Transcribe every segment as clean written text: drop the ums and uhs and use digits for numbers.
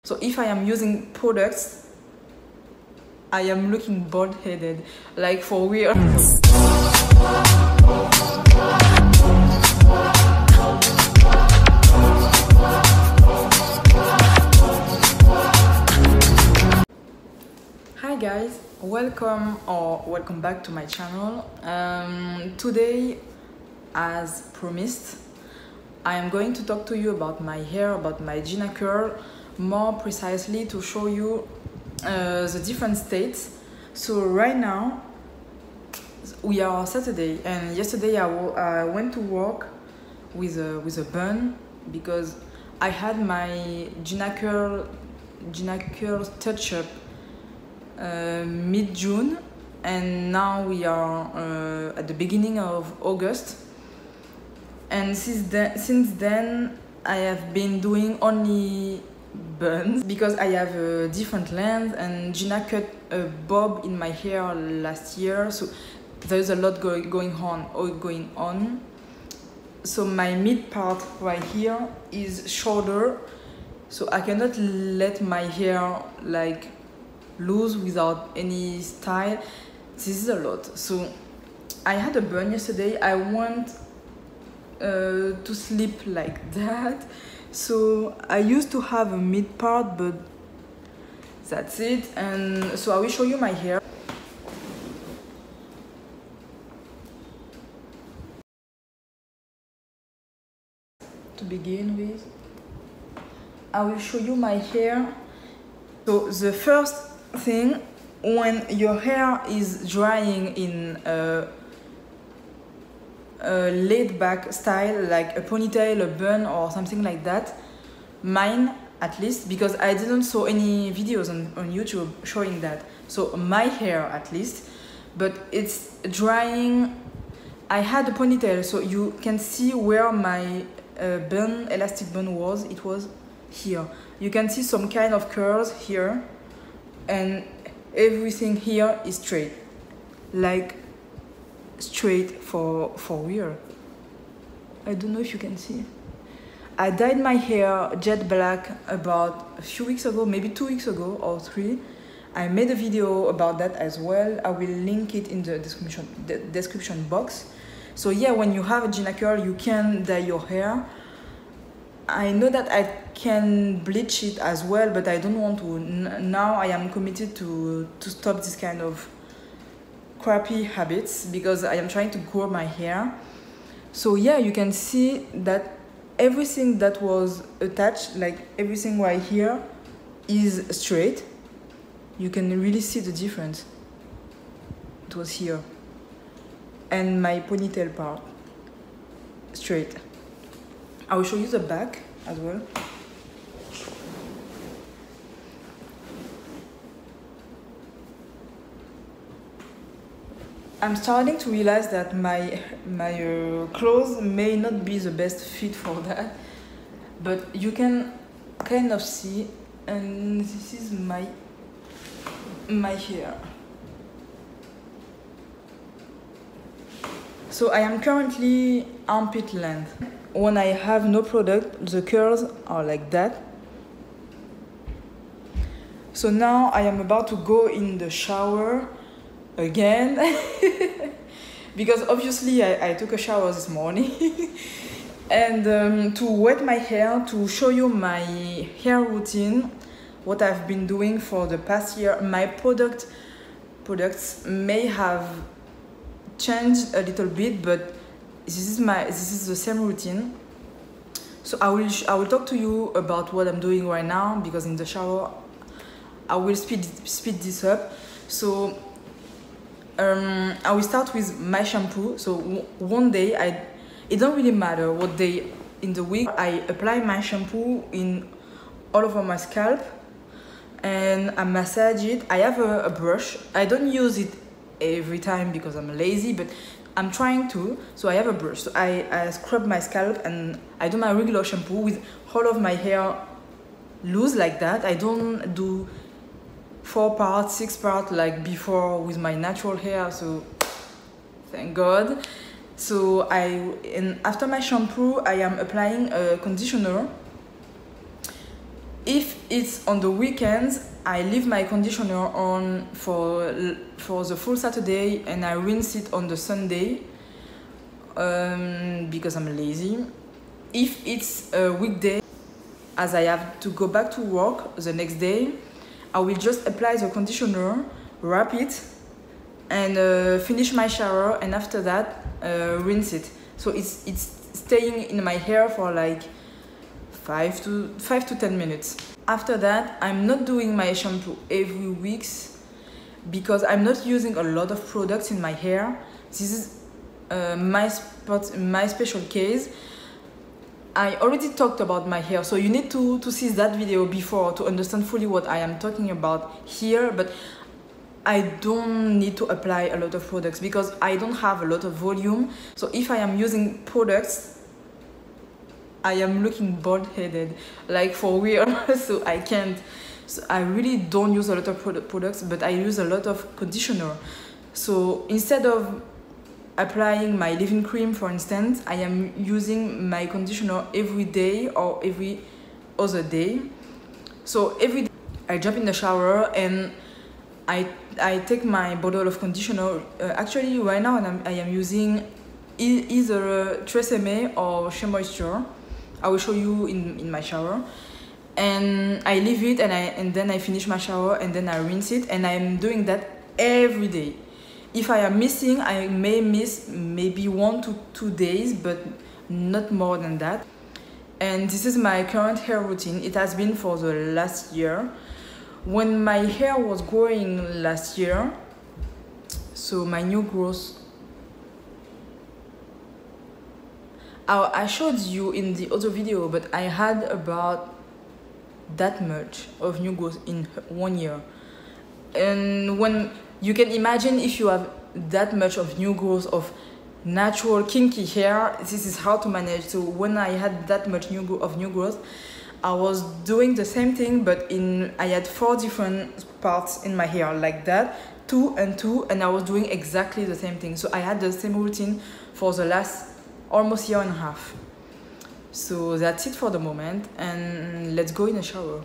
So if I am using products, I am looking bald-headed, like for real. Hi guys, welcome back to my channel. Today, as promised, I am going to talk to you about my hair, about my Gina curl, more precisely to show you the different states. So right now we are Saturday, and yesterday I went to work with a bun because I had my Gina curl touch up mid-June, and now we are at the beginning of August, and since then I have been doing only buns because I have a different length, and Gina cut a bob in my hair last year, so there's a lot going on. So my mid part right here is shorter, so I cannot let my hair like loose without any style. This is a lot. So I had a bun yesterday. I want to sleep like that, so I used to have a mid part, but that's it. And so I will show you my hair. To begin with, I will show you my hair. So the first thing, when your hair is drying in a laid back style, like a ponytail, a bun, or something like that, mine at least, because I didn't saw any videos on YouTube showing that, so my hair at least, but it's drying. I had a ponytail, so you can see where my bun, elastic bun was. It was here. You can see some kind of curls here, and everything here is straight, like straight for real. I don't know if you can see. I dyed my hair jet black about a few weeks ago, maybe 2 weeks ago or 3. I made a video about that as well. I will link it in the description box. So yeah, when you have a Gina curl, you can dye your hair. I know that I can bleach it as well, but I don't want to. Now I am committed to stop this kind of crappy habits because I am trying to grow my hair. So yeah, you can see that everything that was attached, like everything right here, is straight. You can really see the difference. It was here. And my ponytail part, straight. I will show you the back as well. I'm starting to realize that my clothes may not be the best fit for that, but you can kind of see, and this is my hair. So I am currently armpit length. When I have no product, the curls are like that. So now I am about to go in the shower again because obviously I took a shower this morning and to wet my hair, to show you my hair routine, what I've been doing for the past year. My products may have changed a little bit, but this is the same routine. So I will talk to you about what I'm doing right now, because in the shower I will speed this up. So I will start with my shampoo. So one day, it don't really matter what day in the week, I apply my shampoo in all over my scalp and I massage it. I have a brush. I don't use it every time because I'm lazy, but I'm trying to. So I have a brush. So I scrub my scalp and I do my regular shampoo with all of my hair loose like that. I don't do 4 parts, 6 parts like before with my natural hair, so thank God. So after my shampoo, I am applying a conditioner. If it's on the weekends, I leave my conditioner on for the full Saturday and I rinse it on the Sunday because I'm lazy. If it's a weekday, as I have to go back to work the next day, I will just apply the conditioner, wrap it, and finish my shower, and after that rinse it. So it's staying in my hair for like 5 to 10 minutes. After that, I'm not doing my shampoo every week because I'm not using a lot of products in my hair. This is my special case. I already talked about my hair, so you need to see that video before to understand fully what I am talking about here. But I don't need to apply a lot of products because I don't have a lot of volume. So if I am using products, I am looking bald-headed, like for real. So I can't. So I really don't use a lot of products, but I use a lot of conditioner. So instead of applying my leave-in cream, for instance, I am using my conditioner every day or every other day. So every day I jump in the shower and I take my bottle of conditioner. Actually, right now I am using either Tresemme or Shea Moisture. I will show you in my shower. And I leave it and then I finish my shower and then I rinse it, and I'm doing that every day. If I am missing, I may miss maybe 1 to 2 days, but not more than that. And this is my current hair routine. It has been for the last year. When my hair was growing last year, so my new growth, I showed you in the other video, but I had about that much of new growth in 1 year. And when you can imagine, if you have that much of new growth of natural kinky hair, this is how to manage. So when I had that much new growth, I was doing the same thing, but I had 4 different parts in my hair, like that, 2 and 2, and I was doing exactly the same thing. So I had the same routine for the last almost year and a half. So that's it for the moment, and let's go in the shower.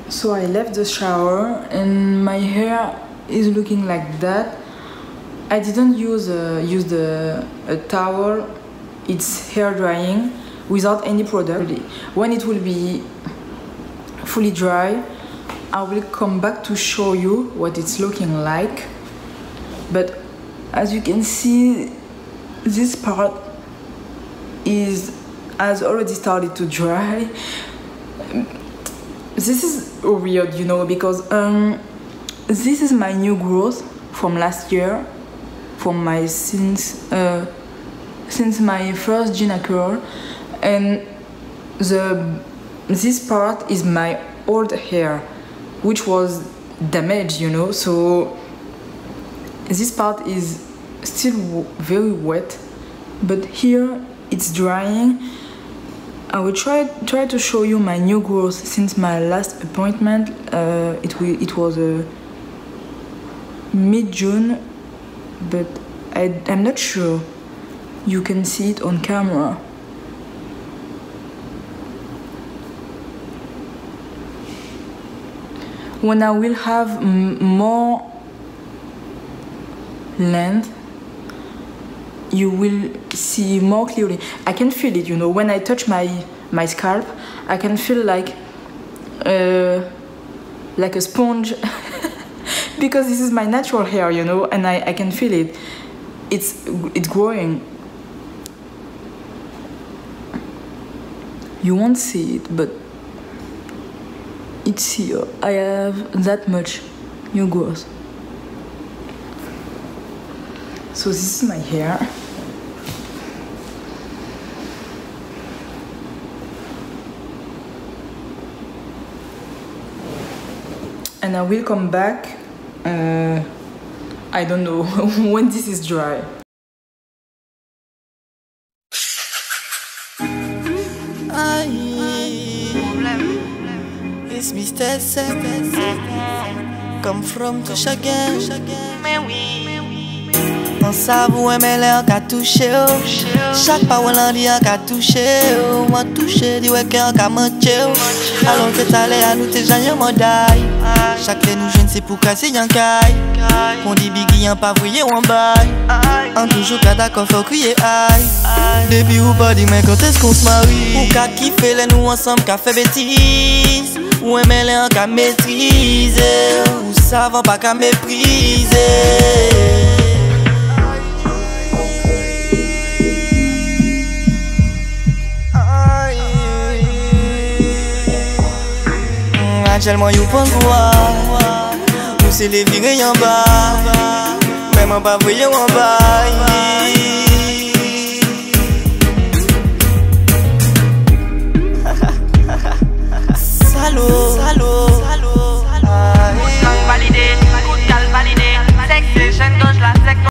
So I left the shower and my hair is looking like that. I didn't use a towel. It's hair drying without any product. When it will be fully dry, I will come back to show you what it's looking like. But as you can see, this part has already started to dry. This is weird, you know, because this is my new growth from last year, from my since my first Gina curl, and this part is my old hair, which was damaged, you know. So this part is still very wet, but here it's drying. I will try to show you my new growth since my last appointment. It was mid-June, but I'm not sure you can see it on camera. When I will have more length, you will see more clearly. I can feel it, you know, when I touch my scalp, I can feel like a sponge because this is my natural hair, you know, and I can feel it. It's growing. You won't see it, but it's here. I have that much new growth. So this is my hair. And I will come back, I don't know, when this is dry. It's Mr. Seven. Come from Touchagan. On savou mais l'air qu'a touché. Chaque parole en dit qu'a touché. M'a touché, dit ouais qu'un qu'a manché. Alors que t'allais à nous t'es jamais mandaille. Chaque fois nous jeunes c'est pour casser y'en caille. On dit biggie en pas vriller ou en bail. En toujours qu'à d'accord faut crier aïe. Depuis ou pas dit mais quand est-ce qu'on se marie? Ou qu'à kiffer les nous ensemble qu'à fait bêtise. Ou aimer les en qu'à maîtriser. Ou savant pas qu'à mépriser. Actuellement, you prend quoi? Nous c'est les virés en bas. Même en pas voyant en bas.